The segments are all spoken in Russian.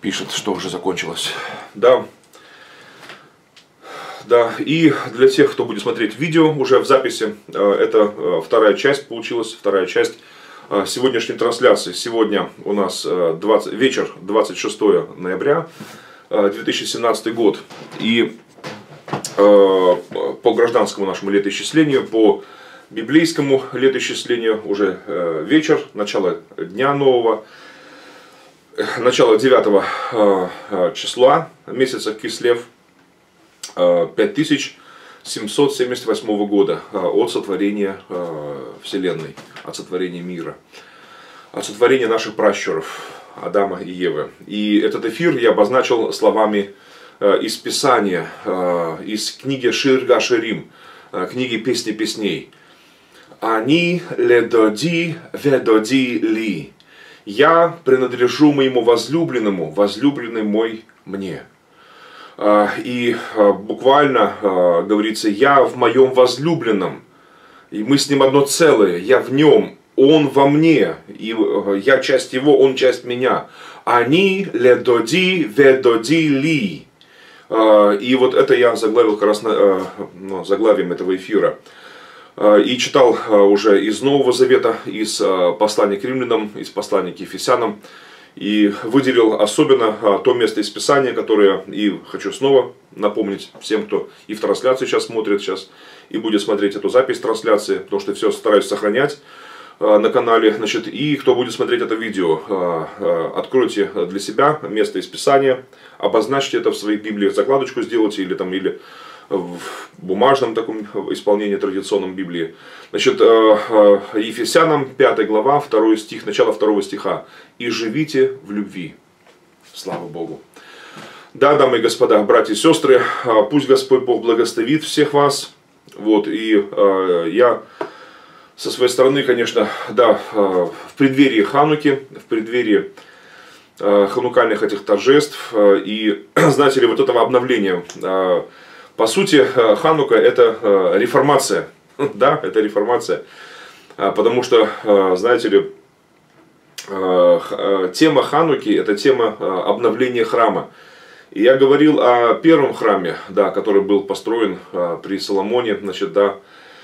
Пишет, что уже закончилось. Да. Да, и для тех, кто будет смотреть видео уже в записи, это вторая часть получилась, вторая часть сегодняшней трансляции. Сегодня у нас вечер, 26 ноября 2017 год. И по гражданскому нашему летоисчислению, по библейскому летоисчислению уже вечер, начало дня нового, начало 9 числа месяца Кислев 5778 года от сотворения Вселенной, от сотворения мира, от сотворения наших пращуров Адама и Евы. И этот эфир я обозначил словами из Писания, из книги Шир га-Ширим, книги Песни песней. «Ани ледоди ведоди ли». «Я принадлежу моему возлюбленному, возлюбленный мой мне». И буквально говорится: «Я в моем возлюбленном, и мы с ним одно целое, я в нем, он во мне, и я часть его, он часть меня». «Ани ледоди ведоди ли». И вот это я заглавил как раз заглавием этого эфира. И читал уже из Нового Завета, из послания к римлянам, из послания к ефесянам. И выделил особенно то место из Писания, которое и хочу снова напомнить всем, кто и в трансляцию сейчас смотрит, и будет смотреть эту запись трансляции, потому что все стараюсь сохранять на канале. Значит, и кто будет смотреть это видео, откройте для себя место из Писания, обозначьте это в своей Библии, закладочку сделайте или в бумажном таком исполнении традиционном Библии. Значит, Ефесянам 5 глава, 2 стих, начало 2 стиха. «И живите в любви». Слава Богу. Да, дамы и господа, братья и сестры, пусть Господь Бог благословит всех вас. Вот, и я со своей стороны, конечно, да, в преддверии Хануки, в преддверии ханукальных этих торжеств и, знаете ли, вот этого обновления. По сути, Ханука — это реформация. Да, это реформация. Потому что, знаете ли, тема Хануки — это тема обновления храма. И я говорил о первом храме, да, который был построен при Соломоне. Значит, да,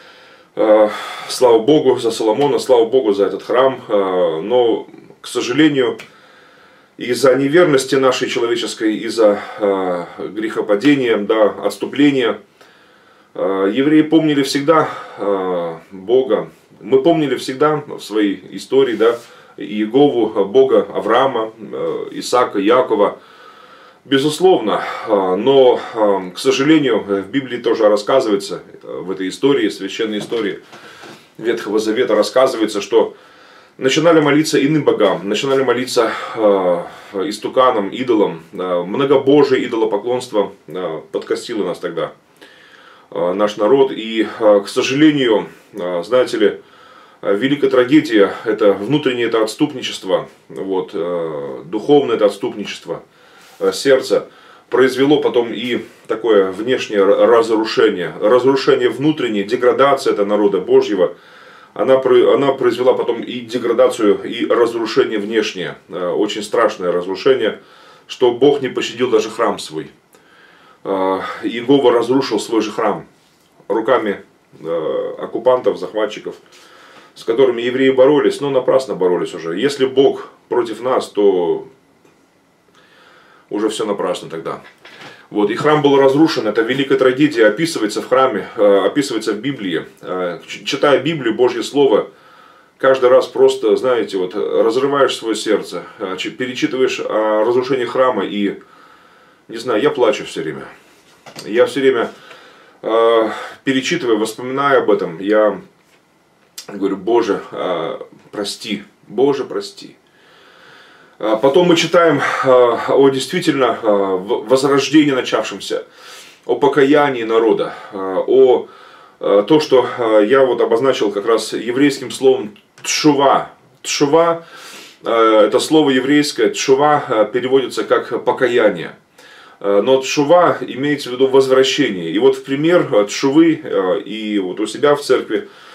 слава Богу за Соломона, слава Богу за этот храм. Но, к сожалению, из-за неверности нашей человеческой, из-за грехопадения, да, отступления, евреи помнили всегда Бога. Мы помнили всегда в своей истории, да, Иегову, Бога Авраама, Исаака, Якова. Безусловно, но, к сожалению, в Библии тоже рассказывается, в этой истории, священной истории Ветхого Завета рассказывается, что начинали молиться иным богам, начинали молиться истуканам, идолам. Многобожие, идолопоклонство подкосило нас тогда, наш народ. И, к сожалению, знаете ли, великая трагедия — это внутреннее это отступничество, вот, духовное это отступничество сердца произвело потом и такое внешнее разрушение, разрушение внутреннее, деградация это народа Божьего. Она произвела потом и деградацию, и разрушение внешнее, очень страшное разрушение, что Бог не пощадил даже храм свой. Иегова разрушил свой же храм руками оккупантов, захватчиков, с которыми евреи боролись, но напрасно боролись уже. Если Бог против нас, то уже все напрасно тогда. Вот, и храм был разрушен, это великая трагедия, описывается в храме, описывается в Библии. Читая Библию, Божье Слово, каждый раз просто, знаете, вот, разрываешь свое сердце, перечитываешь о разрушении храма и, не знаю, я плачу все время. Я все время, перечитывая, вспоминая об этом, я говорю: Боже, прости, Боже, прости. Потом мы читаем о действительно возрождении начавшемся, о покаянии народа, о том, что я вот обозначил как раз еврейским словом тшува. Тшува — это слово еврейское, тшува переводится как покаяние. Но тшува имеется в виду возвращение. И вот в пример тшувы и вот у себя в церкви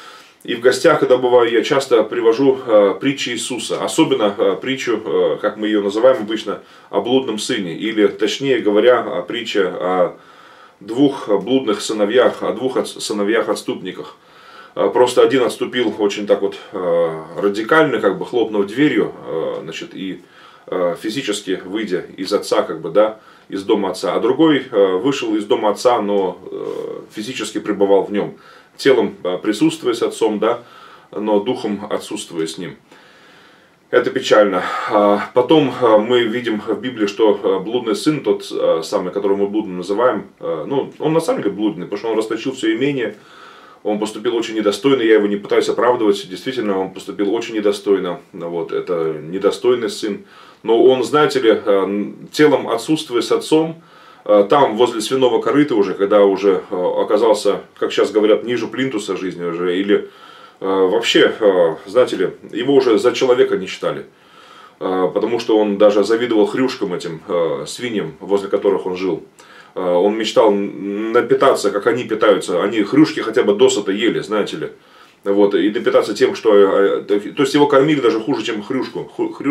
И в гостях, когда бываю, я часто привожу притчи Иисуса. Особенно притчу, как мы ее называем обычно, о блудном сыне. Или, точнее говоря, притча о двух блудных сыновьях, о двух сыновьях-отступниках. Просто один отступил очень так вот радикально, как бы хлопнув дверью, значит, и физически выйдя из отца, как бы, да, из дома отца. А другой вышел из дома отца, но физически пребывал в нем. Телом присутствуя с отцом, да, но духом отсутствуя с ним. Это печально. Потом мы видим в Библии, что блудный сын, тот самый, которого мы блудным называем, ну, он на самом деле блудный, потому что он расточил все имение, он поступил очень недостойно, я его не пытаюсь оправдывать, действительно, он поступил очень недостойно, вот, это недостойный сын. Но он, знаете ли, телом отсутствуя с отцом, там, возле свиного корыта уже, когда уже оказался, как сейчас говорят, ниже плинтуса жизни уже, или вообще, знаете ли, его уже за человека не считали. Потому что он даже завидовал хрюшкам этим, свиньям, возле которых он жил. Он мечтал напитаться, как они питаются. Они хрюшки хотя бы досыта ели, знаете ли. Вот, и напитаться тем, что... То есть его кормили даже хуже, чем хрюшку,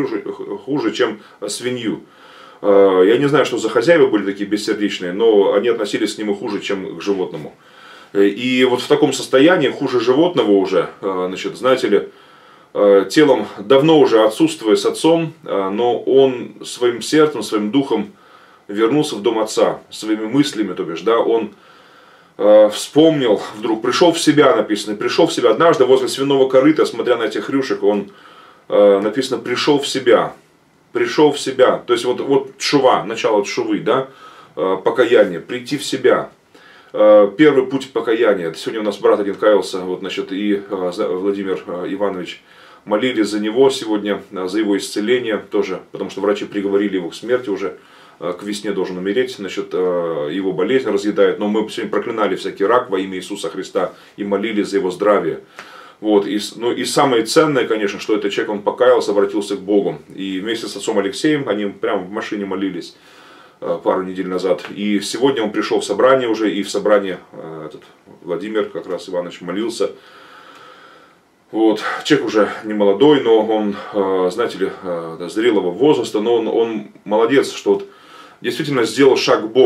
хуже, чем свинью. Я не знаю, что за хозяева были такие бессердечные, но они относились к нему хуже, чем к животному. И вот в таком состоянии, хуже животного уже, значит, знаете ли, телом давно уже отсутствуя с отцом, но он своим сердцем, своим духом вернулся в дом отца, своими мыслями, то бишь, да, он вспомнил, вдруг пришел в себя, написано, пришел в себя однажды возле свиного корыта, смотря на этих хрюшек, он, написано, пришел в себя. Пришел в себя, то есть вот тшува, начало тшувы, да, покаяние, прийти в себя. Первый путь покаяния. Сегодня у нас брат один каялся, вот, значит, и Владимир Иванович молились за него сегодня, за его исцеление тоже, потому что врачи приговорили его к смерти уже, к весне должен умереть, значит, его болезнь разъедает. Но мы сегодня проклинали всякий рак во имя Иисуса Христа и молились за его здравие. Вот, ну, и самое ценное, конечно, что этот человек, он покаялся, обратился к Богу. И вместе с отцом Алексеем они прямо в машине молились пару недель назад. И сегодня он пришел в собрание уже, и в собрании этот Владимир как раз Иванович молился. Вот, человек уже не молодой, но он, знаете ли, зрелого возраста, но он молодец, что вот действительно сделал шаг к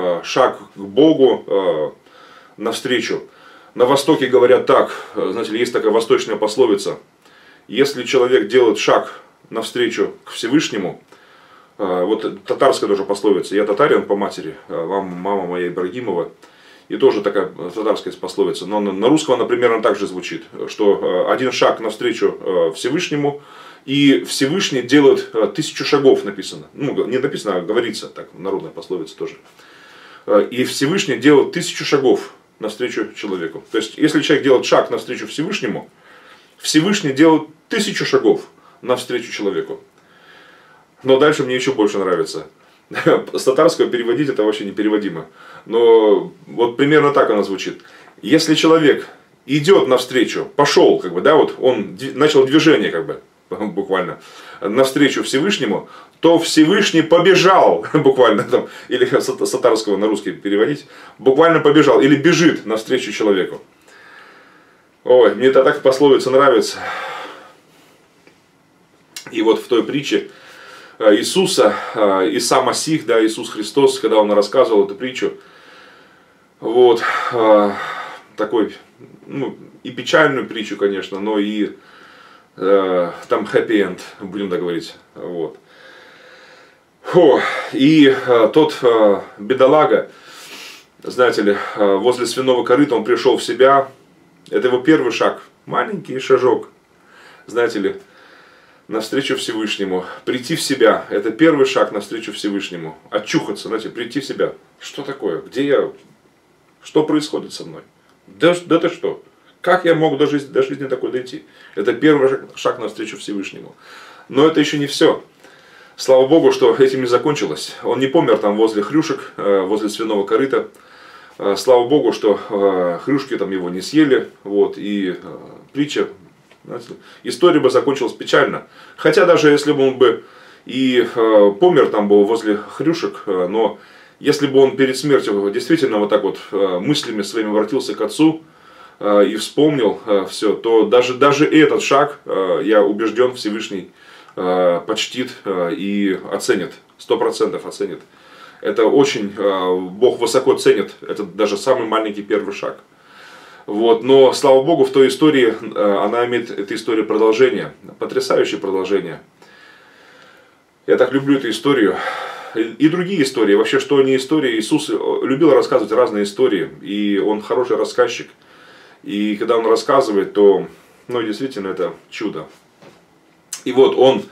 Богу навстречу. На Востоке говорят так, знаете ли, есть такая восточная пословица: если человек делает шаг навстречу к Всевышнему, вот татарская тоже пословица, я татарин по матери, мама моя Ибрагимова, и тоже такая татарская пословица, но на русском она примерно так же звучит, что один шаг навстречу Всевышнему, и Всевышний делает 1000 шагов, написано, ну не написано, а говорится, так, народная пословица тоже, и Всевышний делает 1000 шагов навстречу человеку. То есть, если человек делает шаг навстречу Всевышнему, Всевышний делает 1000 шагов навстречу человеку. Но дальше мне еще больше нравится. С татарского переводить это вообще непереводимо. Но вот примерно так она звучит. Если человек идет навстречу, пошел, как бы, да, вот он начал движение, как бы, буквально, навстречу Всевышнему, то Всевышний побежал, буквально, там, или с татарского на русский переводить, буквально побежал, или бежит навстречу человеку. Ой, мне это так пословица нравится. И вот в той притче Иисуса, Иса Масих, да, Иисус Христос, когда он рассказывал эту притчу, вот, такой, ну, и печальную притчу, конечно, но и там хэппи-энд, будем так говорить, вот. И тот бедолага, знаете ли, возле свиного корыта он пришел в себя, это его первый шаг, маленький шажок, знаете ли, навстречу Всевышнему, прийти в себя, это первый шаг навстречу Всевышнему, очухаться, знаете, прийти в себя, что такое, где я, что происходит со мной, да ты что, как я мог до жизни такой дойти, это первый шаг навстречу Всевышнему, но это еще не все. Слава Богу, что этим не закончилось. Он не помер там возле хрюшек, возле свиного корыта. Слава Богу, что хрюшки там его не съели. Вот, и притча, знаете, история бы закончилась печально. Хотя даже если бы он бы и помер там был возле хрюшек, но если бы он перед смертью действительно вот так вот мыслями своими обратился к отцу, и вспомнил все, то даже этот шаг, я убежден, Всевышний почтит и оценит, 100% оценит. Это очень, Бог высоко ценит, это даже самый маленький первый шаг. Вот. Но, слава Богу, в той истории, она имеет, эта история продолжение, потрясающее продолжение. Я так люблю эту историю. И другие истории, вообще, что не история. Иисус любил рассказывать разные истории, и Он хороший рассказчик. И когда Он рассказывает, то, ну, действительно, это чудо. И вот Он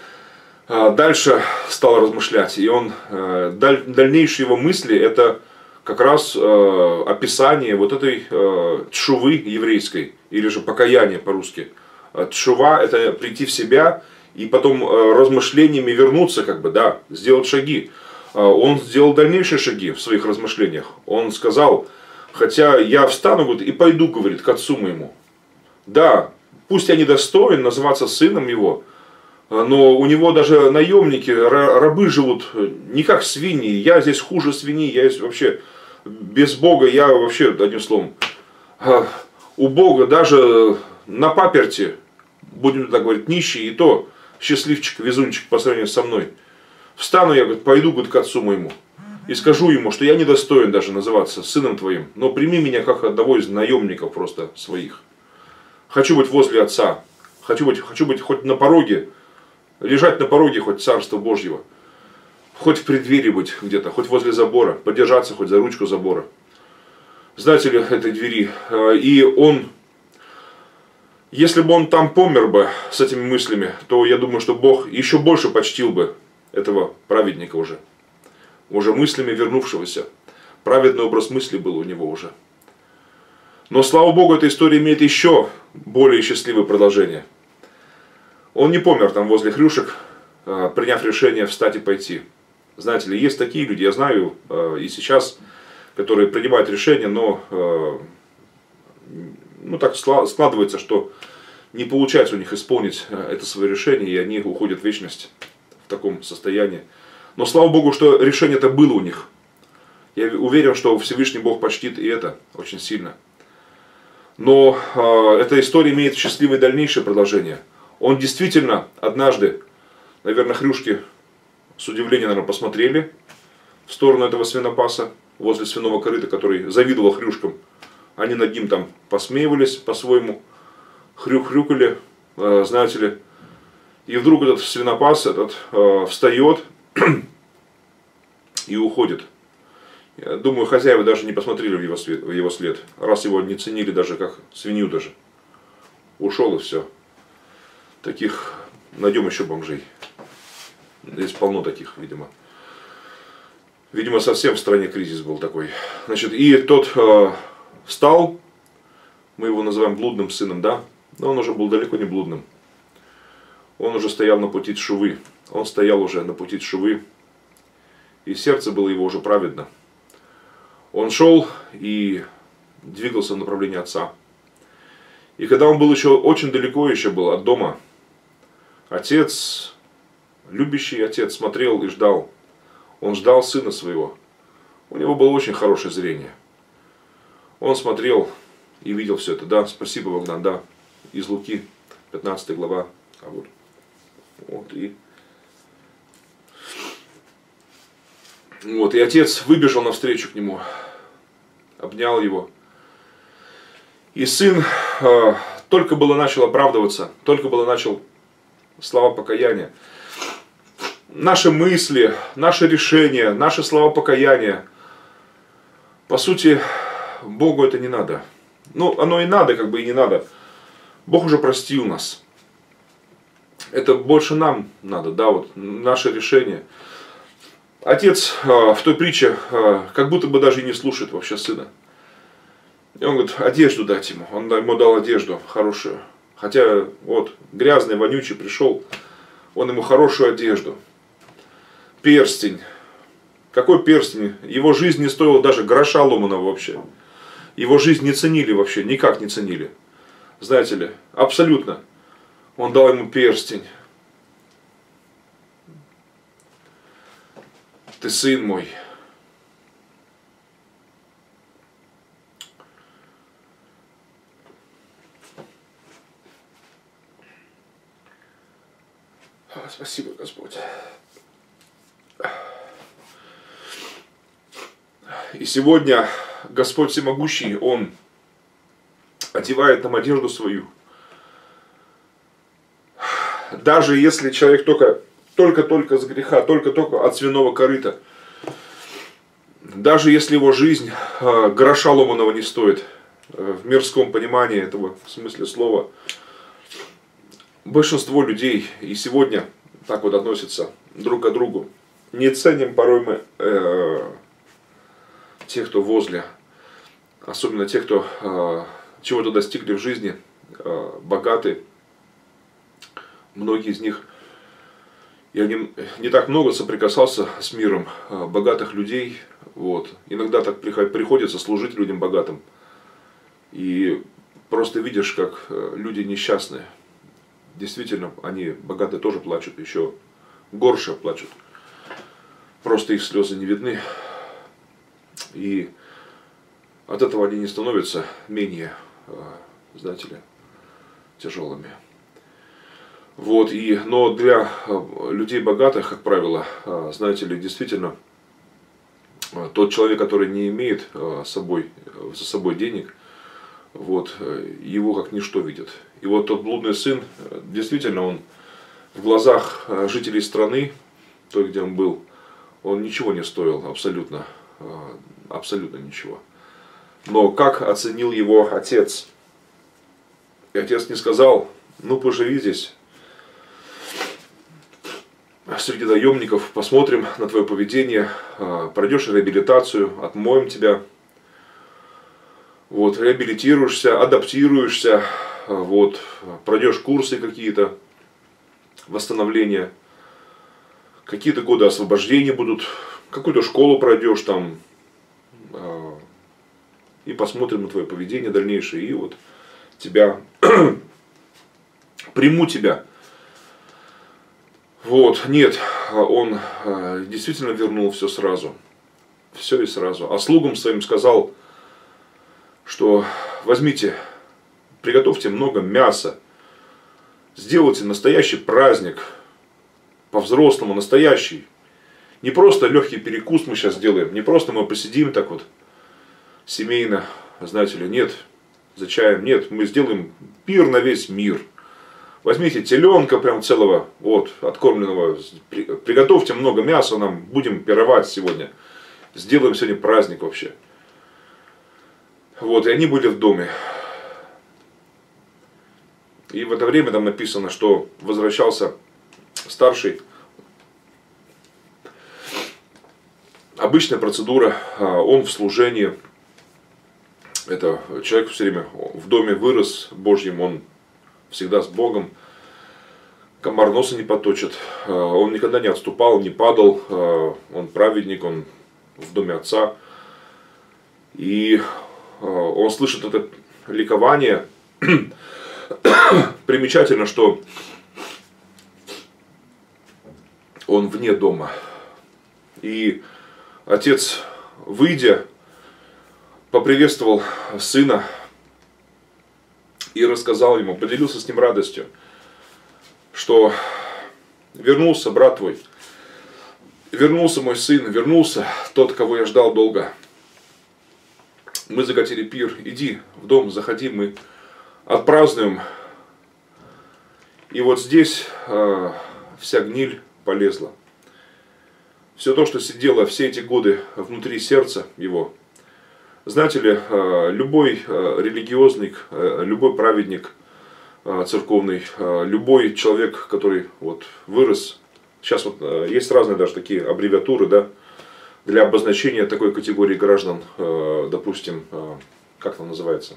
дальше стал размышлять, и он, дальнейшие его мысли, это как раз описание вот этой тшувы еврейской, или же покаяние по-русски. Тшува – это прийти в себя, и потом размышлениями вернуться, как бы, да, сделать шаги. Он сделал дальнейшие шаги в своих размышлениях. Он сказал, хотя я встану, говорит, и пойду, говорит, к отцу моему. Да, пусть я недостоин называться сыном его, но у него даже наемники, рабы живут не как свиньи. Я здесь хуже свиньи, я здесь вообще без Бога, я вообще, одним словом, у Бога даже на паперти, будем так говорить, нищий, и то счастливчик, везунчик по сравнению со мной. Встану я, говорит, пойду, говорит, к отцу моему и скажу ему, что я недостоин даже называться сыном твоим, но прими меня как одного из наемников просто своих. Хочу быть возле отца, хочу быть хоть на пороге, лежать на пороге хоть Царства Божьего, хоть в преддверии быть где-то, хоть возле забора, подержаться хоть за ручку забора. Знаете ли, этой двери. И он, если бы он там помер бы с этими мыслями, то я думаю, что Бог еще больше почтил бы этого праведника уже мыслями вернувшегося. Праведный образ мысли был у него уже. Но, слава Богу, эта история имеет еще более счастливое продолжение. Он не помер там возле хрюшек, приняв решение встать и пойти. Знаете ли, есть такие люди, я знаю и сейчас, которые принимают решения, но ну, так складывается, что не получается у них исполнить это свое решение, и они уходят в вечность в таком состоянии. Но слава Богу, что решение-то было у них. Я уверен, что Всевышний Бог почтит и это очень сильно. Но эта история имеет счастливое дальнейшее продолжение. Он действительно однажды, наверное, хрюшки с удивлением, наверное, посмотрели в сторону этого свинопаса, возле свиного корыта, который завидовал хрюшкам. Они над ним там посмеивались по-своему, хрюк-хрюкали, знаете ли. И вдруг этот свинопас встает и уходит. Я думаю, хозяева даже не посмотрели в его след, раз его не ценили даже как свинью даже. Ушел и все. Таких найдем еще бомжей. Здесь полно таких, видимо. Видимо, совсем в стране кризис был такой. Значит, и тот встал, мы его называем блудным сыном, да? Но он уже был далеко не блудным. Он уже стоял на пути тшувы. Он стоял уже на пути тшувы. И сердце было его уже праведно. Он шел и двигался в направлении отца. И когда он был еще очень далеко еще был от дома, отец, любящий отец, смотрел и ждал. Он ждал сына своего. У него было очень хорошее зрение. Он смотрел и видел все это. Да, спасибо, Богдан, да. Из Луки, 15 глава. А вот, и отец выбежал навстречу к нему, обнял его. И сын только было начал оправдываться, только было начал слова покаяния. Наши мысли, наши решения, наши слова покаяния, по сути, Богу это не надо. Ну, оно и надо, как бы и не надо. Бог уже простил нас. Это больше нам надо, да, вот наше решение. Отец в той притче как будто бы даже и не слушает вообще сына. И он говорит, одежду дать ему. Он ему дал одежду хорошую. Хотя вот грязный, вонючий пришел, он ему хорошую одежду. Перстень. Какой перстень? Его жизнь не стоила даже гроша ломаного вообще. Его жизнь не ценили вообще, никак не ценили. Знаете ли, абсолютно. Он дал ему перстень. Ты сын мой. И сегодня Господь Всемогущий, Он одевает нам одежду свою. Даже если человек только с греха, только от свиного корыта, даже если его жизнь гроша ломаного не стоит, в мирском понимании этого в смысле слова, большинство людей и сегодня так вот относятся друг к другу. Не ценим порой мы тех, кто возле, особенно тех, кто чего-то достигли в жизни, богаты. Многие из них, я не так много соприкасался с миром богатых людей. Вот. Иногда так приходится служить людям богатым. И просто видишь, как люди несчастные. Действительно, они богатые тоже плачут, еще горше плачут. Просто их слезы не видны. И от этого они не становятся менее, знаете ли, тяжелыми. Вот, но для людей богатых, как правило, знаете ли, действительно, тот человек, который не имеет за собой денег, вот, его как ничто видят. И вот тот блудный сын, действительно, он в глазах жителей страны, той, где он был, он ничего не стоил, абсолютно, абсолютно ничего. Но как оценил его отец? И отец не сказал: ну поживи здесь среди наемников, посмотрим на твое поведение, пройдешь реабилитацию, отмоем тебя, вот, реабилитируешься, адаптируешься, вот, пройдешь курсы какие-то, восстановления, какие-то годы освобождения будут, какую-то школу пройдешь там, и посмотрим на твое поведение дальнейшее, и вот тебя, приму тебя. Вот, нет, он действительно вернул все сразу. Все и сразу. А слугам своим сказал, что возьмите, приготовьте много мяса, сделайте настоящий праздник, по-взрослому, настоящий. Не просто легкий перекус мы сейчас сделаем, не просто мы посидим так вот семейно, знаете ли, нет, за чаем, нет, мы сделаем пир на весь мир. Возьмите теленка прям целого, вот, откормленного, приготовьте много мяса, нам будем пировать сегодня. Сделаем сегодня праздник вообще. Вот, и они были в доме. И в это время там написано, что возвращался старший. Обычная процедура, он в служении. Это человек все время в доме вырос Божьим, он всегда с Богом, комар носа не поточит, он никогда не отступал, не падал, он праведник, он в доме отца. И он слышит это ликование. Примечательно, что он вне дома. И отец, выйдя, поприветствовал сына и рассказал ему, поделился с ним радостью, что вернулся брат твой, вернулся мой сын, вернулся тот, кого я ждал долго. Мы закатили пир, иди в дом, заходи, мы отпразднуем. И вот здесь вся гниль полезла. Все то, что сидело все эти годы внутри сердца его. Знаете ли, любой религиозник, любой праведник церковный, любой человек, который вот вырос, сейчас вот есть разные даже такие аббревиатуры, да, для обозначения такой категории граждан, допустим, как там называется?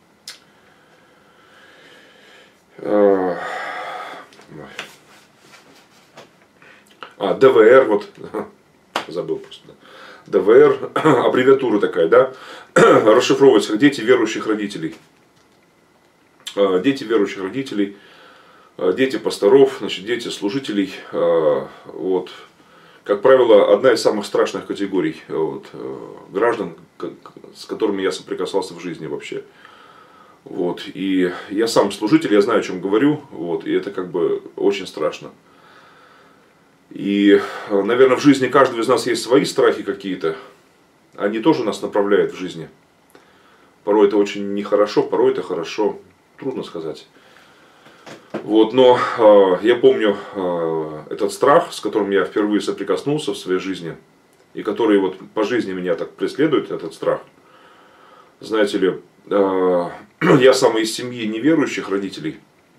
ДВР, вот, забыл просто. ДВР, аббревиатура такая, да, расшифровывается как дети верующих родителей. Дети верующих родителей, дети пасторов, значит, дети служителей. Вот. Как правило, одна из самых страшных категорий вот, граждан, с которыми я соприкасался в жизни вообще. Вот. И я сам служитель, я знаю, о чем говорю, вот, и это как бы очень страшно. И, наверное, в жизни каждого из нас есть свои страхи какие-то. они тоже нас направляют в жизни. Порой это очень нехорошо, порой это хорошо, трудно сказать. Вот, но я помню этот страх, с которым я впервые соприкоснулся в своей жизни, и который вот по жизни меня так преследует, этот страх. Знаете ли, я сам из семьи неверующих родителей,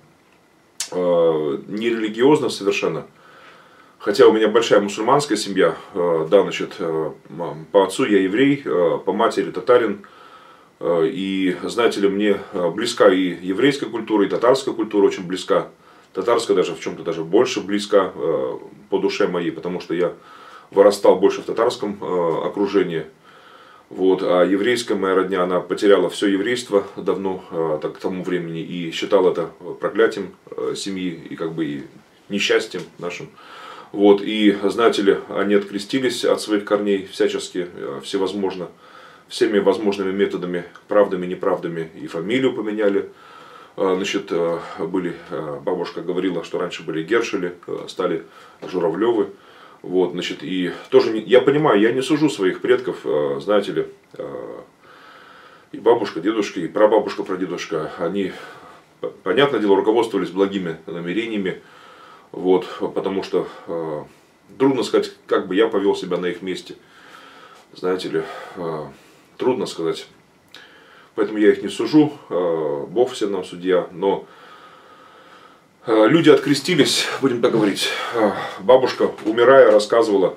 не религиозных совершенно. Хотя у меня большая мусульманская семья, да, значит, по отцу я еврей, по матери татарин. И, знаете ли, мне близка и еврейская культура, и татарская культура очень близка. Татарская даже в чем-то даже больше близка по душе моей, потому что я вырастал больше в татарском окружении. Вот. А еврейская моя родня, она потеряла все еврейство давно, так, к тому времени, и считала это проклятием семьи и как бы и несчастьем нашим. Вот. И, знаете ли, они открестились от своих корней всячески, всевозможно, всеми возможными методами, правдами, неправдами, и фамилию поменяли. Значит, бабушка говорила, что раньше были Гершели, стали Журавлевы. Вот, значит, и тоже, я понимаю, я не сужу своих предков, знаете ли, и бабушка, дедушка, и прабабушка, прадедушка, они, понятное дело, руководствовались благими намерениями, вот, потому что трудно сказать, как бы я повел себя на их месте, знаете ли, трудно сказать, поэтому я их не сужу, Бог всем нам судья, но люди открестились, будем так говорить. Бабушка, умирая, рассказывала,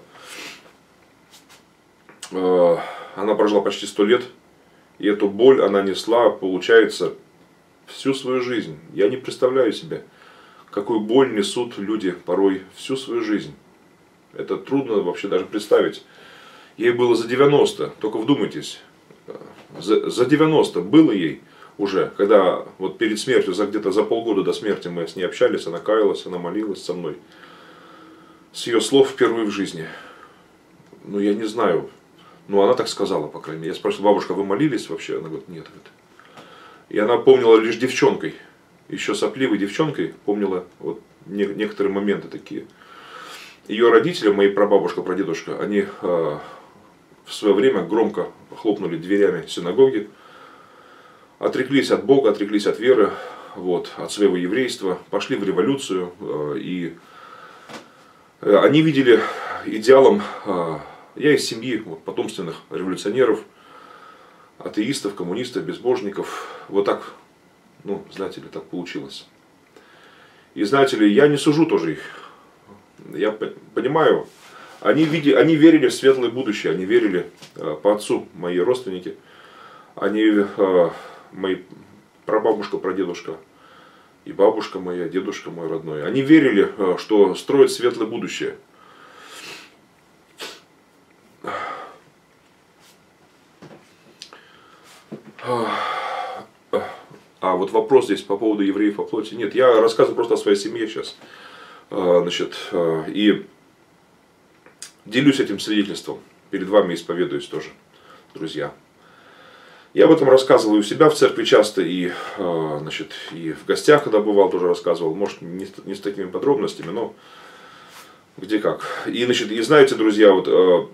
она прожила почти 100 лет, и эту боль она несла, получается, всю свою жизнь. Я не представляю себе, какую боль несут люди порой всю свою жизнь. Это трудно вообще даже представить. Ей было за 90, только вдумайтесь, за 90 было ей. Уже, когда вот перед смертью, где-то за полгода до смерти мы с ней общались, она каялась, она молилась со мной. С ее слов впервые в жизни. Ну, я не знаю. Ну, она так сказала, по крайней мере. Я спросил, бабушка, вы молились вообще? Она говорит, нет. И она помнила лишь девчонкой. Еще сопливой девчонкой помнила вот некоторые моменты такие. Ее родители, мои прабабушка, прадедушка, они в свое время громко хлопнули дверями синагоги. Отреклись от Бога, отреклись от веры, вот, от своего еврейства, пошли в революцию. И они видели идеалом, я из семьи вот, потомственных революционеров, атеистов, коммунистов, безбожников. Вот так, ну, знаете ли, так получилось. И знаете ли, я не сужу тоже их. Я понимаю, они верили в светлое будущее, они верили по отцу, мои родственники, они... Мои прабабушка, прадедушка и бабушка моя, дедушка мой родной, они верили, что строят светлое будущее. А вот вопрос здесь по поводу евреев во плоти. Нет, я рассказываю просто о своей семье сейчас. Значит, и делюсь этим свидетельством. Перед вами исповедуюсь тоже, друзья. Я об этом рассказывал и у себя в церкви часто, и, значит, и в гостях, когда бывал, тоже рассказывал. Может, не с такими подробностями, но где как. И, значит, и знаете, друзья, вот,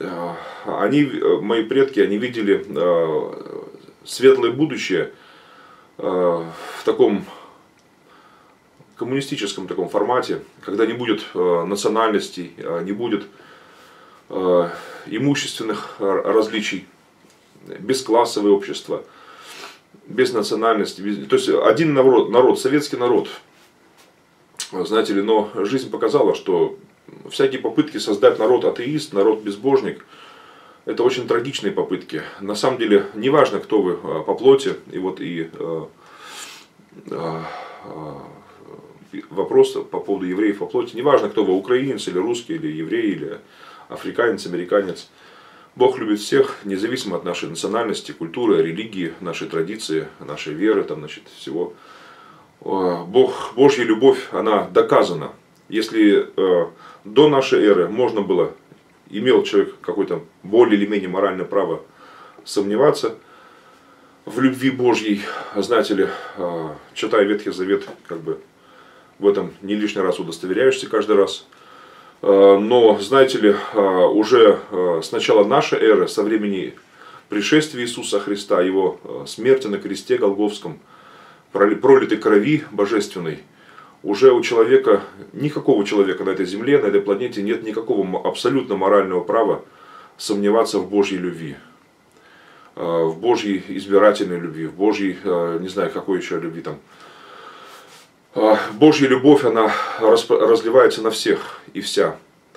мои предки, они видели светлое будущее в таком коммунистическом таком формате, когда не будет национальностей, не будет имущественных различий, бесклассовое общество, без национальности, то есть один народ, советский народ. Знаете ли, но жизнь показала, что всякие попытки создать народ атеист, народ безбожник, это очень трагичные попытки. На самом деле, неважно, кто вы по плоти, и вот и вопрос по поводу евреев по плоти, неважно, кто вы, украинец или русский, или еврей, или африканец, американец. Бог любит всех, независимо от нашей национальности, культуры, религии, нашей традиции, нашей веры, там, значит, всего. Божья любовь, она доказана. Если до нашей эры можно было, имел человек какое-то более или менее моральное право сомневаться в любви Божьей, знаете ли, читая Ветхий Завет, как бы в этом не лишний раз удостоверяешься каждый раз. Но, знаете ли, уже с начала нашей эры, со времени пришествия Иисуса Христа, Его смерти на кресте Голгофском, пролитой крови божественной, уже у человека, никакого человека на этой земле, на этой планете нет никакого абсолютно морального права сомневаться в Божьей любви, в Божьей избирательной любви, в Божьей, не знаю, какой еще любви там. Божья любовь, она разливается на всех и вся.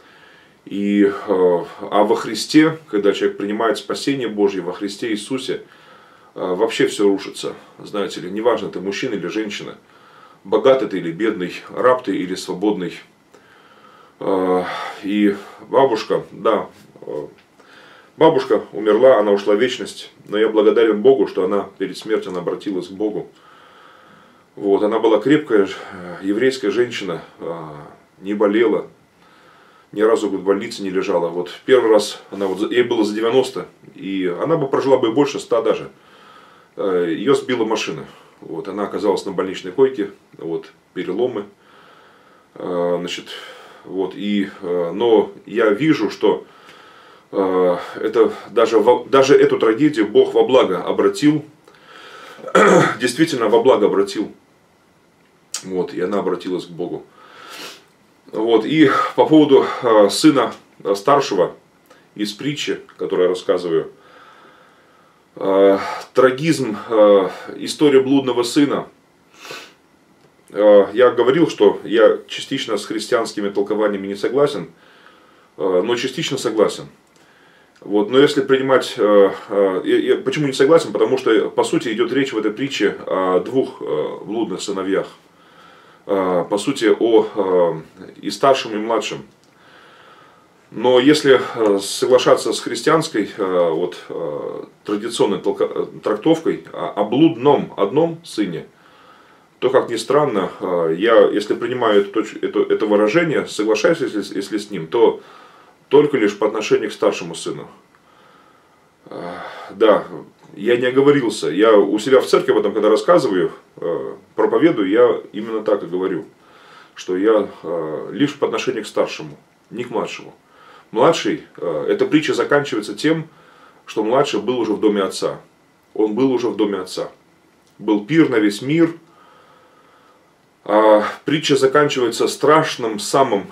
А во Христе, когда человек принимает спасение Божье, во Христе Иисусе, вообще все рушится. Знаете ли, неважно, ты мужчина или женщина, богатый ты или бедный, раб ты или свободный. И бабушка, да, бабушка умерла, она ушла в вечность, но я благодарен Богу, что она перед смертью она обратилась к Богу. Вот, она была крепкая еврейская женщина, не болела, ни разу в больнице не лежала. Вот первый раз, ей было за 90, и она бы прожила бы больше 100 даже. Ее сбила машина. Вот, она оказалась на больничной койке, вот, переломы. Значит, вот, но я вижу, что даже эту трагедию Бог во благо обратил, действительно во благо обратил. Вот, и она обратилась к Богу. Вот, и по поводу сына старшего из притчи, которую я рассказываю, трагизм, история блудного сына. Я говорил, что я частично с христианскими толкованиями не согласен, но частично согласен. Вот, но если принимать... Почему не согласен? Потому что, по сути, идет речь в этой притче о двух блудных сыновьях. По сути, и старшем, и младшем. Но если соглашаться с христианской традиционной трактовкой о блудном одном сыне, то, как ни странно, я, если принимаю это выражение, соглашаюсь, если с ним, то только лишь по отношению к старшему сыну. Да, я не оговорился. Я у себя в церкви об этом, когда рассказываю, проповедую, я именно так и говорю. Что я лишь по отношению к старшему, не к младшему. Младший, эта притча заканчивается тем, что младший был уже в доме отца. Он был уже в доме отца. Был пир на весь мир. А притча заканчивается страшным самым,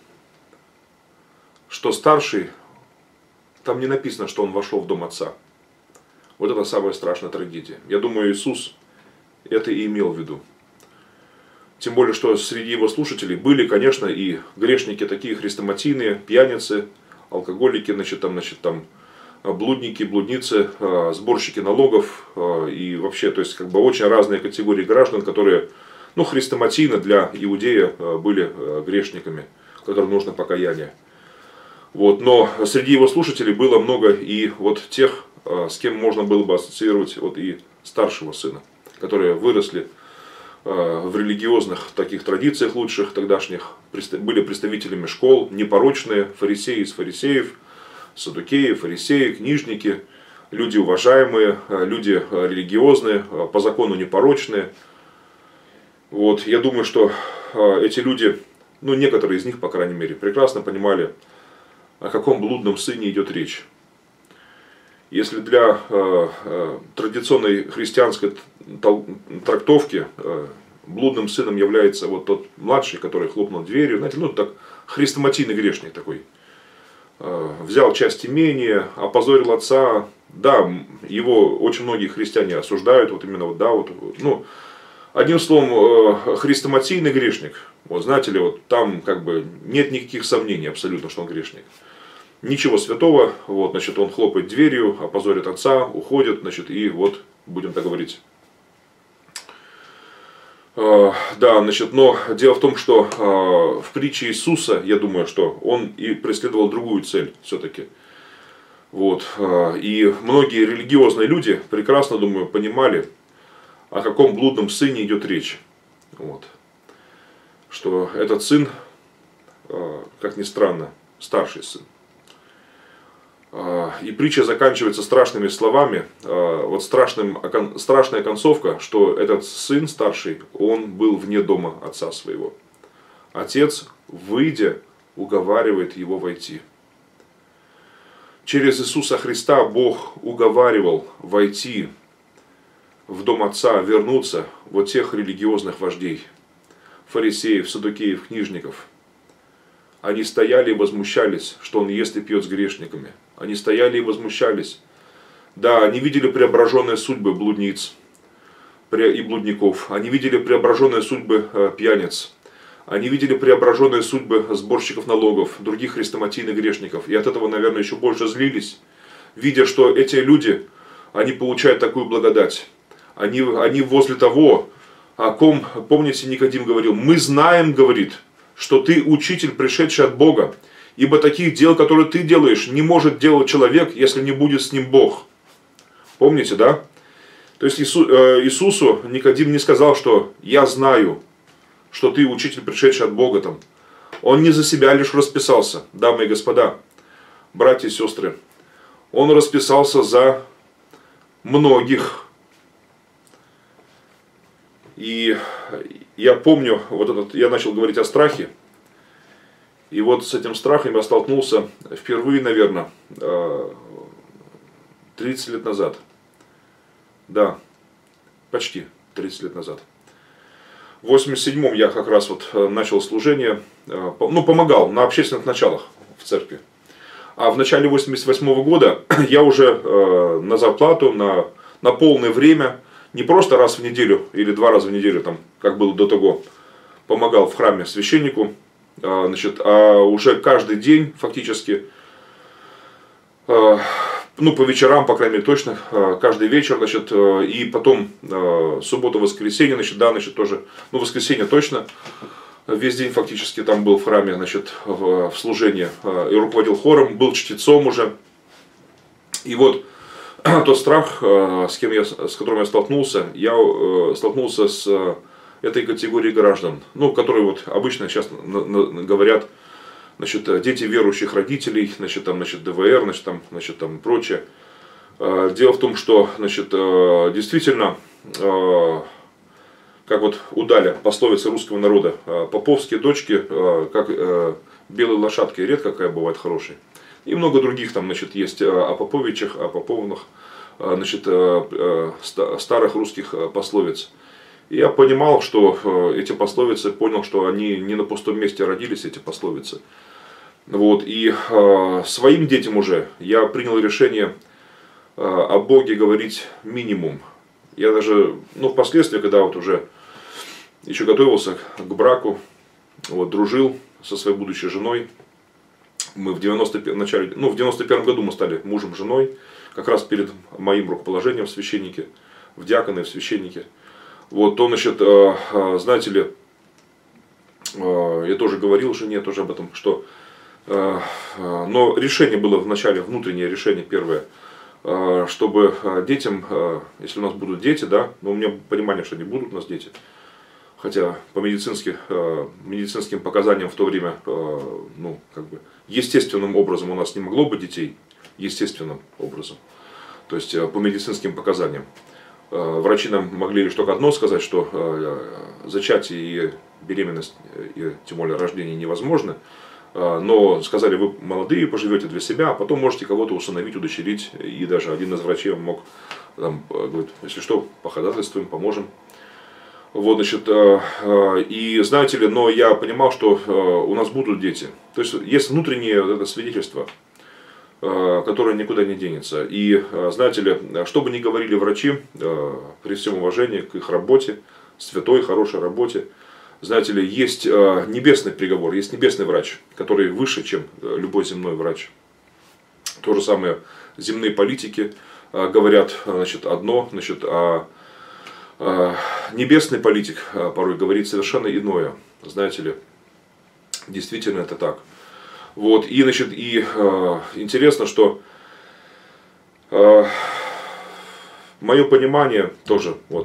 что старший, там не написано, что он вошел в дом отца. Вот это самая страшная трагедия. Я думаю, Иисус это и имел в виду. Тем более, что среди его слушателей были, конечно, и грешники такие хрестоматийные, пьяницы, алкоголики, блудники, блудницы, сборщики налогов и вообще, то есть, очень разные категории граждан, которые, хрестоматийно для иудея были грешниками, которым нужно покаяние. Вот, но среди его слушателей было много и вот тех, с кем можно было бы ассоциировать и старшего сына, которые выросли в религиозных таких традициях лучших тогдашних, были представителями школ, непорочные, фарисеи из фарисеев, саддукеи, фарисеи, книжники, люди уважаемые, люди религиозные, по закону непорочные. Вот, я думаю, что эти люди, некоторые из них, по крайней мере, прекрасно понимали, о каком блудном сыне идет речь. Если для традиционной христианской трактовки блудным сыном является вот тот младший, который хлопнул дверью, знаете, так хрестоматийный грешник такой. Взял часть имения, опозорил отца. Да, его очень многие христиане осуждают, одним словом, хрестоматийный грешник. Вот знаете ли, там нет никаких сомнений абсолютно, что он грешник. Ничего святого, он хлопает дверью, опозорит отца, уходит, и будем так говорить. Но дело в том, что в притче Иисуса, я думаю, что он и преследовал другую цель все-таки. И многие религиозные люди прекрасно, думаю, понимали, о каком блудном сыне идет речь. Что этот сын, как ни странно, старший сын. И притча заканчивается страшными словами, страшная концовка, что этот сын старший, он был вне дома отца своего. Отец, выйдя, уговаривает его войти. Через Иисуса Христа Бог уговаривал войти в дом Отца, вернуться вот тех религиозных вождей, фарисеев, саддукеев, книжников. Они стояли и возмущались, что он ест и пьет с грешниками. Они стояли и возмущались. Да, они видели преображенные судьбы блудниц и блудников. Они видели преображенные судьбы пьяниц. Они видели преображенные судьбы сборщиков налогов, других хрестоматийных грешников. И от этого, наверное, еще больше злились, видя, что эти люди, они получают такую благодать. Они возле того, о ком, помните, Никодим говорил, мы знаем, говорит, что ты учитель, пришедший от Бога. Ибо таких дел, которые ты делаешь, не может делать человек, если не будет с ним Бог. Помните, да? То есть Иисусу Никодим не сказал, что я знаю, что ты учитель, пришедший от Бога там. Он не за себя лишь расписался, дамы и господа, братья и сестры. Он расписался за многих. И я помню, я начал говорить о страхе. И вот с этим страхом я столкнулся впервые, наверное, 30 лет назад. Да, почти 30 лет назад. В 87-м я как раз вот начал служение, помогал на общественных началах в церкви. А в начале 88-го года я уже на зарплату, на полное время, не просто раз в неделю или 2 раза в неделю, там, как было до того, помогал в храме священнику, а уже каждый день фактически, по вечерам, по крайней мере, точно, каждый вечер, и потом суббота, воскресенье, тоже, воскресенье точно, весь день фактически там был в храме, в служении, и руководил хором, был чтецом уже. И вот тот страх, с которым я столкнулся с этой категорией граждан, которые вот обычно сейчас говорят, дети верующих родителей, ДВР, прочее. Дело в том, что, действительно, как вот у Даля, пословица русского народа, поповские дочки, как белые лошадки, редко какая бывает хорошей. И много других там, есть о Поповичах, о Поповнах, старых русских пословиц. И я понимал, что эти пословицы, понял, что они не на пустом месте родились, эти пословицы. Вот, и своим детям уже я принял решение о Боге говорить минимум. Я даже, впоследствии, когда вот уже еще готовился к браку, вот, дружил со своей будущей женой, мы в 91 году мы стали мужем, женой, как раз перед моим рукоположением в священнике, в диаконы, в священнике. Вот, то, знаете ли, я тоже говорил жене тоже об этом, что, но решение было вначале, внутреннее решение первое, чтобы детям, если у нас будут дети, да, но у меня понимание, что не будут у нас дети, хотя по медицинским показаниям в то время, естественным образом у нас не могло быть детей, естественным образом, то есть по медицинским показаниям. Врачи нам могли лишь только одно сказать, что зачатие и беременность, и тем более рождение невозможно. Но сказали, вы молодые, поживете для себя, а потом можете кого-то усыновить, удочерить. И даже один из врачей мог, говорит, если что, походатайствуем, поможем. Вот, и знаете ли, но я понимал, что у нас будут дети. То есть есть внутреннее это свидетельство, которое никуда не денется. И знаете ли, что бы ни говорили врачи, при всем уважении к их работе, святой, хорошей работе, знаете ли, есть небесный приговор, есть небесный врач, который выше, чем любой земной врач. То же самое земные политики говорят одно, а небесный политик порой говорит совершенно иное. Знаете ли, действительно это так. Вот, и интересно, что мое понимание тоже, вот,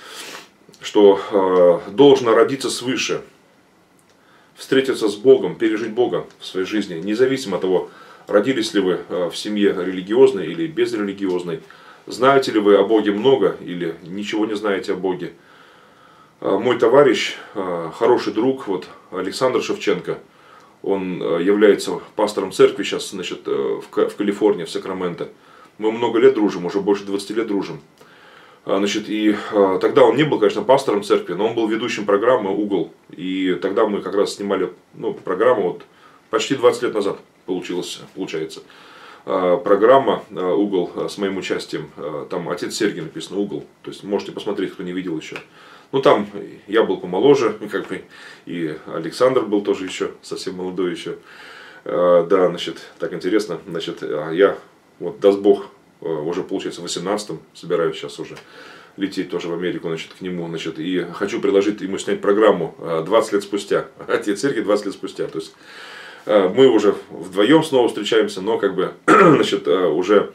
что должно родиться свыше, встретиться с Богом, пережить Бога в своей жизни, независимо от того, родились ли вы в семье религиозной или безрелигиозной, знаете ли вы о Боге много или ничего не знаете о Боге. Мой товарищ, хороший друг, вот, Александр Шевченко, Он является пастором церкви сейчас, значит, в Калифорнии, в Сакраменто. Мы много лет дружим, уже больше 20 лет дружим. Значит, и тогда он не был, конечно, пастором церкви, но он был ведущим программы «Угол». И тогда мы как раз снимали программу, вот, почти 20 лет назад получается. Программа «Угол» с моим участием. Там отец Сергий написано «Угол». То есть можете посмотреть, кто не видел еще. Ну там я был помоложе, как бы, и Александр был тоже еще, совсем молодой еще. Да, значит, так интересно. Значит, я, вот, даст Бог, уже получается в 18-м собираюсь сейчас уже лететь тоже в Америку, значит, к нему, значит, и хочу предложить ему снять программу 20 лет спустя. Отец Сергий 20 лет спустя. То есть мы уже вдвоем снова встречаемся, но как бы, значит, уже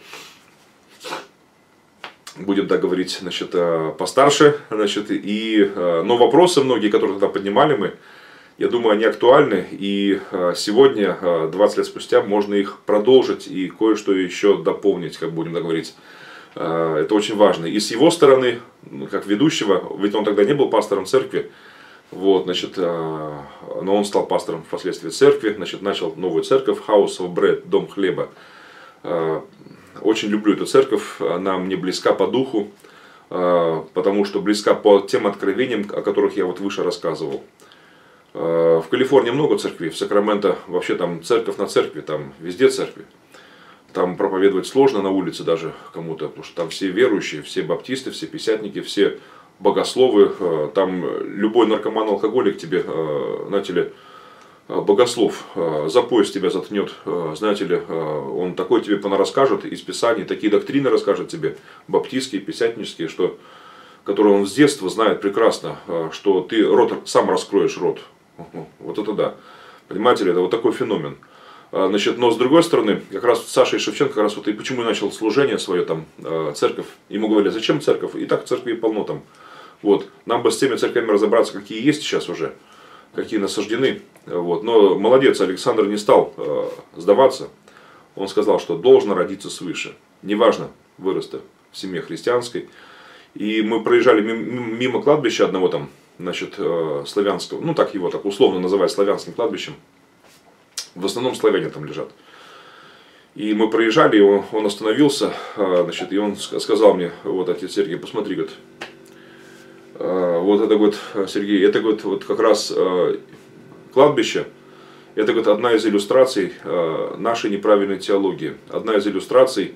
будем так говорить, значит, постарше, значит, но вопросы многие, которые тогда поднимали мы, я думаю, они актуальны, и сегодня, 20 лет спустя, можно их продолжить и кое-что еще дополнить, как будем так говорить. Это очень важно. И с его стороны, как ведущего, ведь он тогда не был пастором церкви, вот, значит, но он стал пастором впоследствии церкви, значит, начал новую церковь, House of Bread, Дом хлеба. Очень люблю эту церковь, она мне близка по духу, потому что близка по тем откровениям, о которых я вот выше рассказывал. В Калифорнии много церквей, в Сакраменто вообще там церковь на церкви, там везде церкви. Там проповедовать сложно на улице даже кому-то, потому что там все верующие, все баптисты, все пятидесятники, все богословы. Там любой наркоман-алкоголик тебе, знаете ли, богослов за пояс тебя заткнет, знаете ли, он такой тебе понарасскажет из Писаний, такие доктрины расскажет тебе, баптистские, пятидесятнические, которые он с детства знает прекрасно, что ты рот сам раскроешь рот. Вот это да. Понимаете ли, это вот такой феномен. Значит, но с другой стороны, как раз Саша и Шевченко, как раз вот и почему я начал служение свое, там, церковь. Ему говорили, зачем церковь? И так церкви полно там. Вот. Нам бы с теми церквями разобраться, какие есть сейчас уже, какие насаждены. Вот. Но молодец, Александр не стал сдаваться. Он сказал, что должно родиться свыше. Неважно, вырос ты в семье христианской. И мы проезжали мимо кладбища одного там, значит, славянского, ну так его так условно называют славянским кладбищем. В основном славяне там лежат. И мы проезжали, и он остановился, значит, и он сказал мне, вот, отец Сергей, посмотри, говорит, вот это, говорит, Сергей, это, говорит, вот как раз кладбище, это, говорит, одна из иллюстраций нашей неправильной теологии, одна из иллюстраций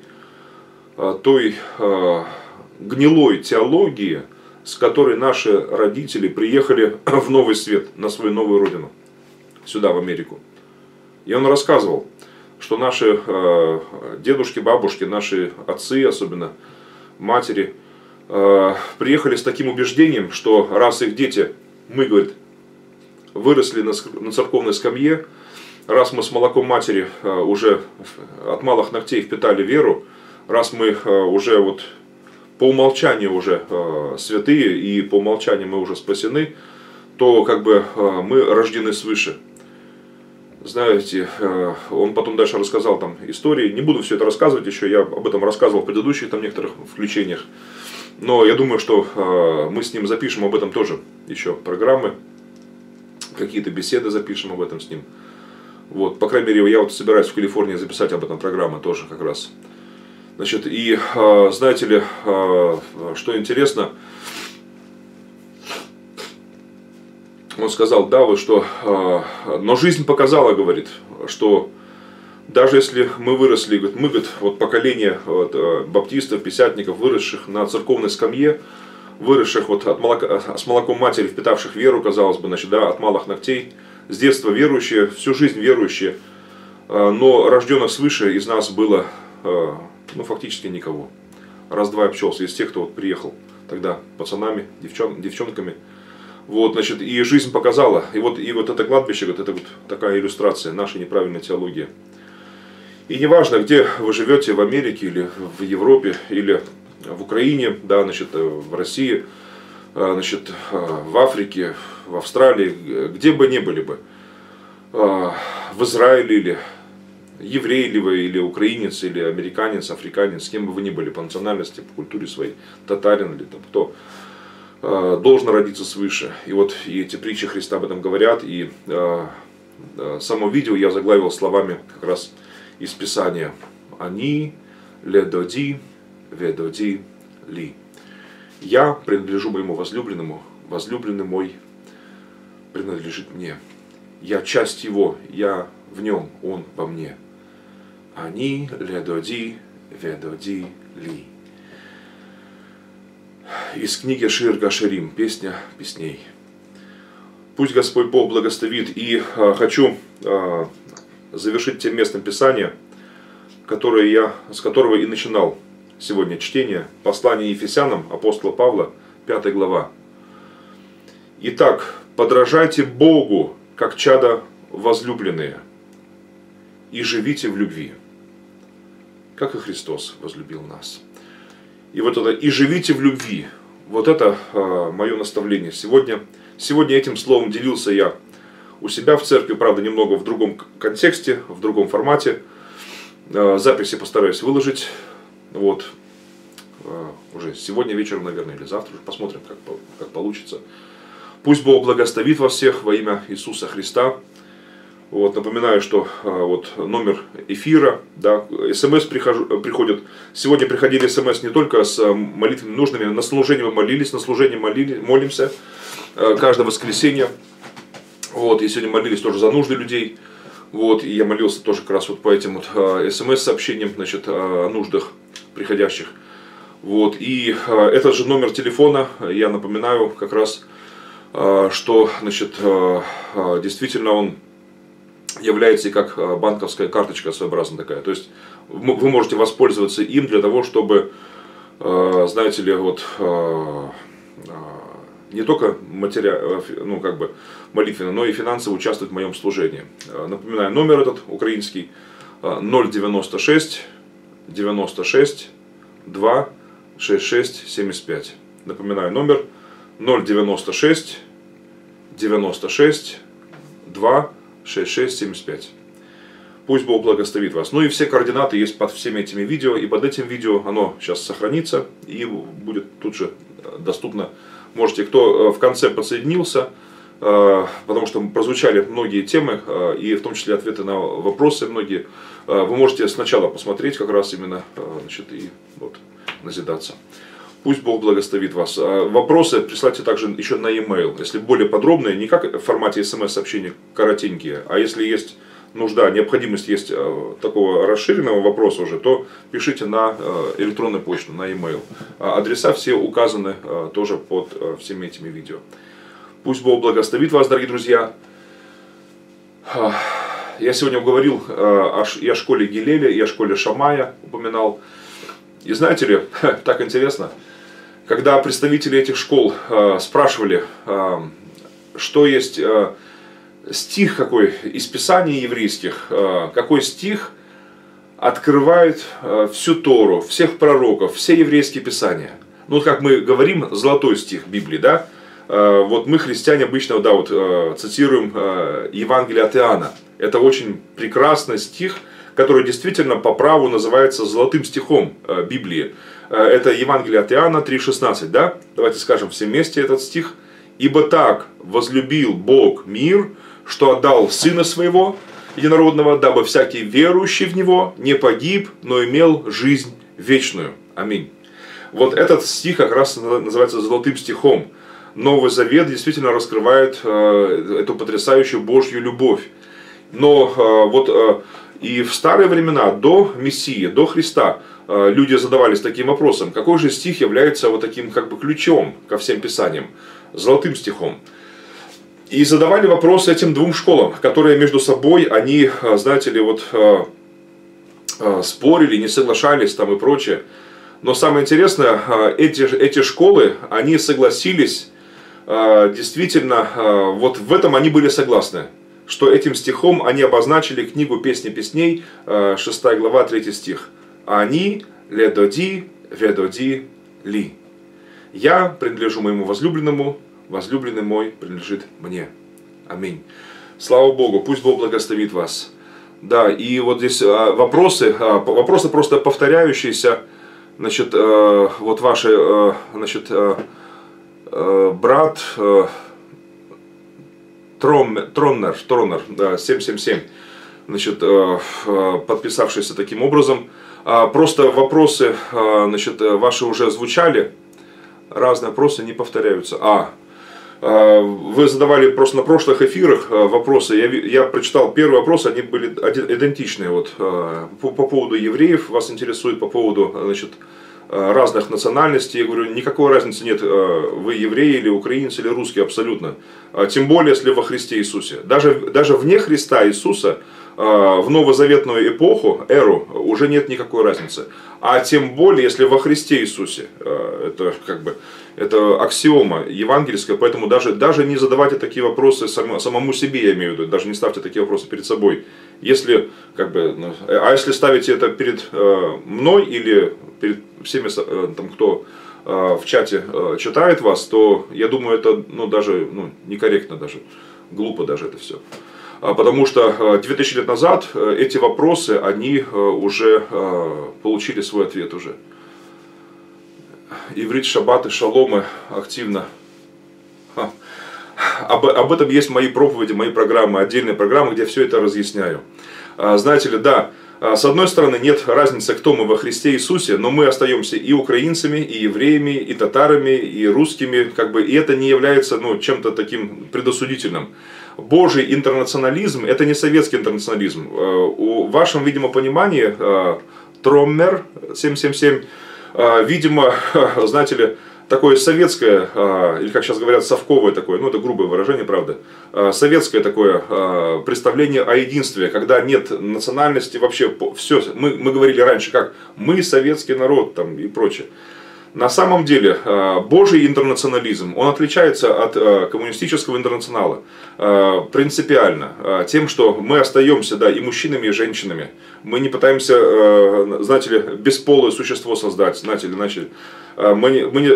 той гнилой теологии, с которой наши родители приехали в новый свет, на свою новую родину, сюда, в Америку. И он рассказывал, что наши дедушки, бабушки, наши отцы, особенно матери, приехали с таким убеждением, что раз их дети, мы, говорит, выросли на церковной скамье, раз мы с молоком матери уже от малых ногтей впитали веру, раз мы уже вот по умолчанию уже святые и по умолчанию мы уже спасены, то как бы мы рождены свыше. Знаете, он потом дальше рассказал там истории, не буду все это рассказывать еще, я об этом рассказывал в предыдущих там некоторых включениях, но я думаю, что мы с ним запишем об этом тоже еще программы, какие-то беседы запишем об этом с ним. Вот, по крайней мере, я вот собираюсь в Калифорнии записать об этом программы тоже как раз. Значит, и знаете ли, что интересно, он сказал, да, вот что, но жизнь показала, говорит, что даже если мы выросли, говорит, мы, говорит, вот поколение вот, баптистов, пятидесятников, выросших на церковной скамье, выросших вот с молоком матери, впитавших веру, казалось бы, значит, да, от малых ногтей, с детства верующие, всю жизнь верующие, но рожденных свыше из нас было, ну, фактически никого. Раз-два обчелся из тех, кто вот приехал тогда пацанами, девчонками. Вот, значит, и жизнь показала, и вот это кладбище, вот это вот такая иллюстрация нашей неправильной теологии. И неважно, где вы живете, в Америке или в Европе, или в Украине, да, значит, в России, значит, в Африке, в Австралии, где бы ни были бы, в Израиле или еврей ли вы, или украинец, или американец, африканец, с кем бы вы ни были по национальности, по культуре своей, татарин или там кто, должен родиться свыше. И вот и эти притчи Христа об этом говорят, и само видео я заглавил словами как раз из Писания. Они, ледоди, ведоди, ли. Я принадлежу моему возлюбленному, возлюбленный мой принадлежит мне. Я часть его, я в нем, он во мне. Они, ледоди, ведоди, ли. Из книги Шир Гаширим, песня песней. Пусть Господь Бог благословит. И хочу завершить тем местом Писания, с которого и начинал сегодня чтение. Послание Ефесянам апостола Павла, 5 глава. Итак, подражайте Богу, как чада возлюбленные, и живите в любви, как и Христос возлюбил нас. И вот это «и живите в любви», вот это мое наставление. Сегодня этим словом делился я у себя в церкви, правда, немного в другом контексте, в другом формате. Записи постараюсь выложить. Вот. Уже сегодня вечером, наверное, или завтра. Посмотрим, как получится. Пусть Бог благословит вас всех во имя Иисуса Христа. Вот, напоминаю, что вот номер эфира, да, смс приходят. Сегодня приходили смс не только с молитвами нужными, на служение мы молились, на служение молимся каждое воскресенье. Вот, и сегодня молились тоже за нужды людей. Вот, и я молился тоже как раз вот по этим вот смс-сообщениям, значит, о нуждах приходящих. Вот, и этот же номер телефона, я напоминаю как раз, что, значит, действительно он является как банковская карточка своеобразная такая. То есть вы можете воспользоваться им для того, чтобы, знаете ли, вот не только молитвенно, но и финансово участвовать в моем служении. Напоминаю, номер этот украинский 096 96 2 66 75. Напоминаю, номер 096 96 2 6675. Пусть Бог благословит вас. Ну и все координаты есть под всеми этими видео. И под этим видео оно сейчас сохранится и будет тут же доступно. Можете, кто в конце подсоединился, потому что прозвучали многие темы, и в том числе ответы на вопросы многие, вы можете сначала посмотреть как раз именно, значит, и вот назидаться. Пусть Бог благословит вас. Вопросы присылайте также еще на e-mail, если более подробные, не как в формате смс-сообщений коротенькие, а если есть нужда, необходимость есть такого расширенного вопроса уже, то пишите на электронную почту, на e-mail. Адреса все указаны тоже под всеми этими видео. Пусть Бог благословит вас, дорогие друзья. Я сегодня говорил и о школе Гилеля, и о школе Шамая упоминал. И знаете ли, так интересно, когда представители этих школ спрашивали, что есть стих какой из Писаний еврейских, какой стих открывает всю Тору, всех пророков, все еврейские писания. Ну, вот как мы говорим, золотой стих Библии, да? Вот мы, христиане, обычно, да, вот цитируем Евангелие от Иоанна. Это очень прекрасный стих, который действительно по праву называется золотым стихом Библии. Это Евангелие от Иоанна 3,16, да? Давайте скажем все вместе этот стих. «Ибо так возлюбил Бог мир, что отдал Сына Своего Единородного, дабы всякий верующий в Него не погиб, но имел жизнь вечную». Аминь. Вот этот стих как раз называется золотым стихом. Новый Завет действительно раскрывает эту потрясающую Божью любовь. Но вот и в старые времена, до Мессии, до Христа, люди задавались таким вопросом: какой же стих является вот таким как бы ключом ко всем Писаниям, золотым стихом? И задавали вопросы этим двум школам, которые между собой, они, знаете ли, вот спорили, не соглашались там и прочее. Но самое интересное, эти школы, они согласились, действительно, вот в этом они были согласны, что этим стихом они обозначили книгу «Песни песней», 6 глава, 3 стих. «Они, ледоди, ведоди, ли». «Я принадлежу моему возлюбленному, возлюбленный мой принадлежит мне». Аминь. Слава Богу, пусть Бог благословит вас. Да, и вот здесь вопросы просто повторяющиеся. Значит, вот ваши, значит, брат, Троннер, 777, значит, подписавшийся таким образом. Просто вопросы, значит, ваши уже звучали, разные вопросы не повторяются. Вы задавали просто на прошлых эфирах вопросы, я прочитал первый вопрос, они были идентичные. Вот, по поводу евреев вас интересует, по поводу, значит, разных национальностей. Я говорю, никакой разницы нет, вы евреи или украинцы или русские, абсолютно. Тем более, если во Христе Иисусе. Даже вне Христа Иисуса, в новозаветную эпоху, эру, уже нет никакой разницы. А тем более, если во Христе Иисусе. Это как бы, это аксиома евангельская, поэтому даже не задавайте такие вопросы самому себе, я имею в виду, даже не ставьте такие вопросы перед собой. Если, как бы, если ставите это перед мной или перед всеми, там, кто в чате читает вас, то я думаю, это даже некорректно, даже глупо даже это все. Потому что 2000 лет назад эти вопросы, они уже получили свой ответ уже. Иврит, шаббаты, шаломы активно. Об этом есть мои проповеди, мои программы, отдельные программы, где все это разъясняю. Знаете ли, да, с одной стороны нет разницы, кто мы во Христе Иисусе, но мы остаемся и украинцами, и евреями, и татарами, и русскими, как бы, и это не является чем-то таким предосудительным. Божий интернационализм – это не советский интернационализм. В вашем, видимо, понимании Троммер 777, видимо, знаете ли, такое советское, или как сейчас говорят, совковое такое, это грубое выражение, правда, советское такое представление о единстве, когда нет национальности, вообще все, мы говорили раньше, как мы советский народ там, и прочее. На самом деле, Божий интернационализм, он отличается от коммунистического интернационала принципиально тем, что мы остаемся, да, и мужчинами, и женщинами. Мы не пытаемся, знаете ли, бесполое существо создать, знаете ли, мы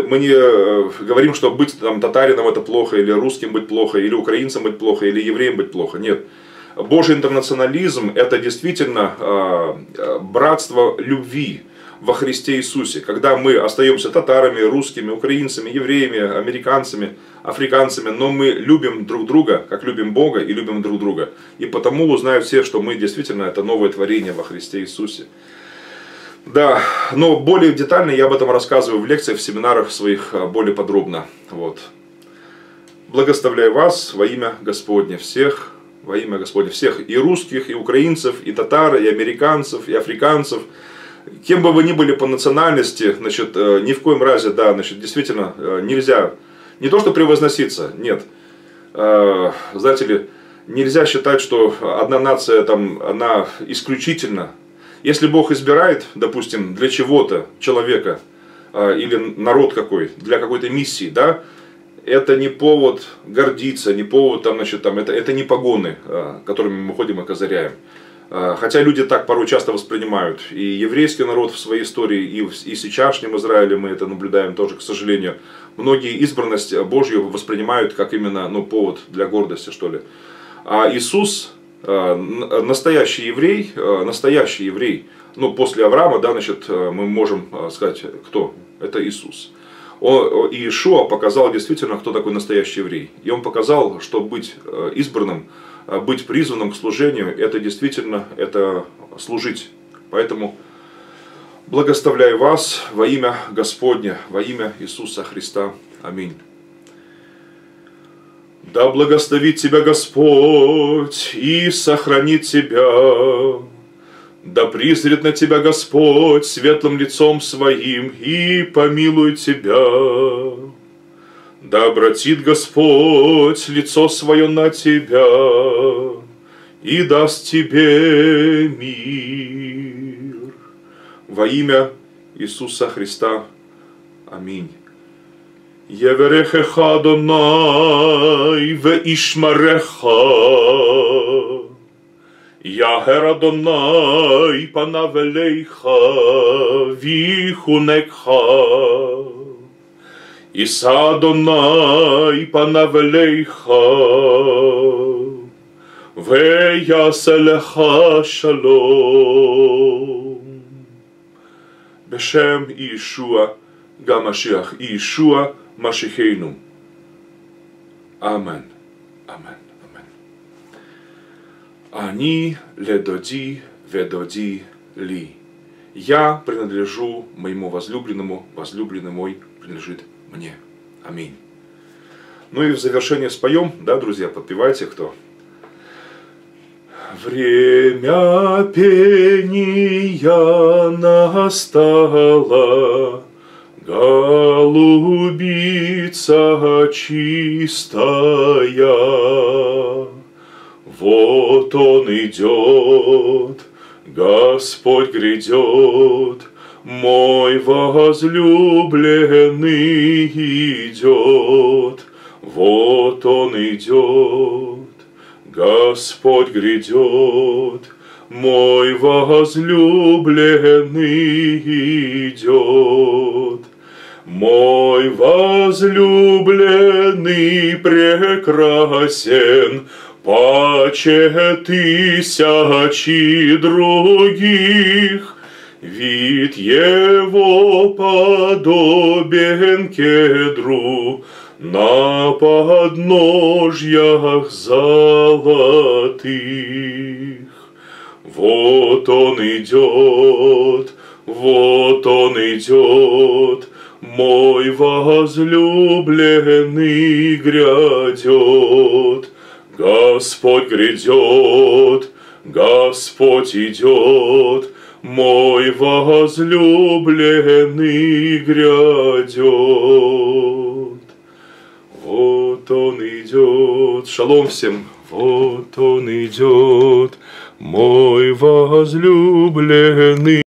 не говорим, что быть там татарином это плохо, или русским быть плохо, или украинцем быть плохо, или евреем быть плохо. Нет. Божий интернационализм это действительно братство любви во Христе Иисусе, когда мы остаемся татарами, русскими, украинцами, евреями, американцами, африканцами, но мы любим друг друга, как любим Бога и любим друг друга. И потому узнают все, что мы действительно это новое творение во Христе Иисусе. Да, но более детально я об этом рассказываю в лекциях, в семинарах своих более подробно. Вот. Благословляю вас во имя Господне всех, во имя Господне всех и русских, и украинцев, и татар, и американцев, и африканцев. Кем бы вы ни были по национальности, значит, ни в коем разе, да, значит, действительно нельзя, не то что превозноситься, нет, знаете ли, нельзя считать, что одна нация, там, она исключительна. Если Бог избирает, допустим, для чего-то человека или народ какой, для какой-то миссии, да, это не повод гордиться, не повод, там, значит, там, это не погоны, которыми мы ходим и козыряем. Хотя люди так порой часто воспринимают. И еврейский народ в своей истории, и сейчасшнем Израиле мы это наблюдаем тоже, к сожалению. Многие избранность Божью воспринимают как именно повод для гордости, что ли. А Иисус, настоящий еврей, после Авраама, да, значит, мы можем сказать, кто? Это Иисус. Иешуа показал действительно, кто такой настоящий еврей. И он показал, что быть избранным, быть призванным к служению, это действительно, это служить. Поэтому благословляю вас во имя Господне, во имя Иисуса Христа. Аминь. Да благословит тебя Господь и сохранит тебя. Да призрит на тебя Господь светлым лицом своим и помилует тебя. Да обратит Господь лицо свое на тебя и даст тебе мир. Во имя Иисуса Христа. Аминь. Еверехеха Адонай ве ишмареха. Яхер Адонай панав элейха вихунекха. Иса Адонай панав элейха веяселеха шалом. Бешем Иешуа Гамашиах, Иешуа Машихейну. Амен. Амен. Амен. Ани ледоди ведоди ли. Я принадлежу моему возлюбленному, возлюбленный мой принадлежит мне. Аминь. Ну и в завершение споем, да, друзья, подпевайте кто. Время пения настало, голубица чистая. Вот он идет, Господь грядет, мой возлюбленный идет. Вот он идет, Господь грядет, мой возлюбленный идет. Мой возлюбленный прекрасен паче тысячи других, вид его подобен кедру на подножьях золотых. Вот он идет, мой возлюбленный грядет. Господь грядет, Господь идет, мой возлюбленный грядет. Вот он идет. Шалом всем. Вот он идет, мой возлюбленный.